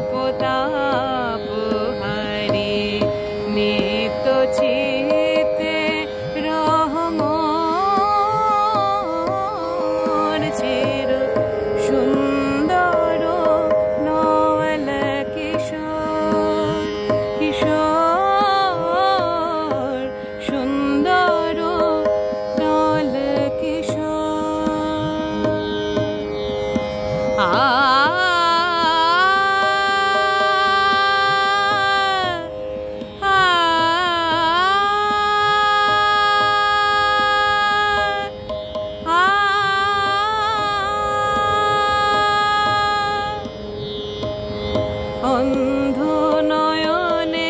তাপ হারি নিত্য চিতে রহমর চির সুন্দর নওয়াল কিশোর কিশোর সুন্দর নওয়াল কিশোর অন্ধ নয়নে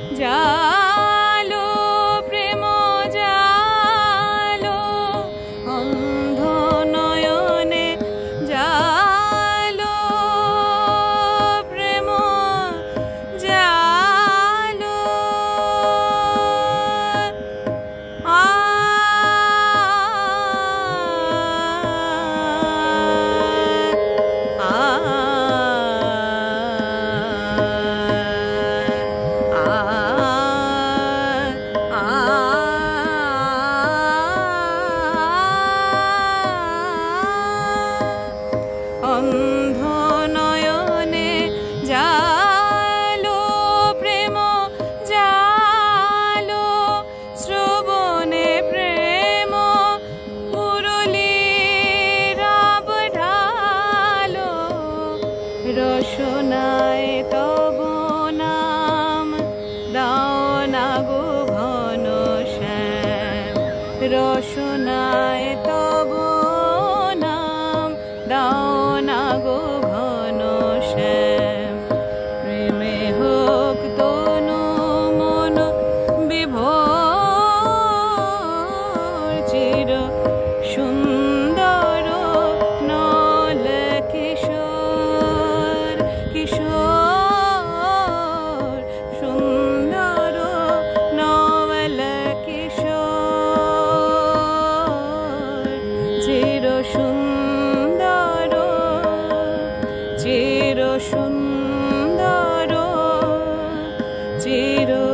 জালো প্রেম জালো অন্ধ নয়নে জালো প্রেম জালো অন্ধ নয়নে জালো প্রেম জালো শ্রবণে প্রেম মুরলী রব ঢালো রসনায় তব নাম দাও না গো ঘন শ্যাম রসনায় তব নাম দাও না গো ঘন শ্যাম প্রেমে হোক তনু মন বিভোর চির সুন্দর নল কিশোর কিশোর সুন্দর নওয়াল কিশোর চির সুন্দর চির সুন্দর চির